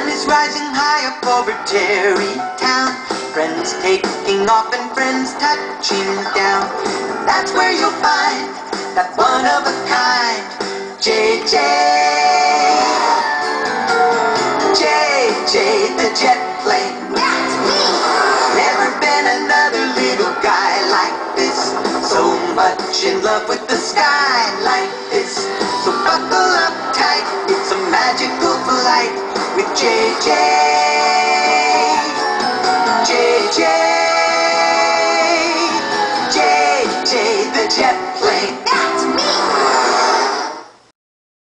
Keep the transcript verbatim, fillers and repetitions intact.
sun is rising high up over Tarrytown. Friends taking off and friends touching down. And that's where you'll find that one of a kind J J. J J, the jet plane. That's me. Never been another little guy like this, so much in love with the sky like this. So buckle up tight, it's a magical flight with J J.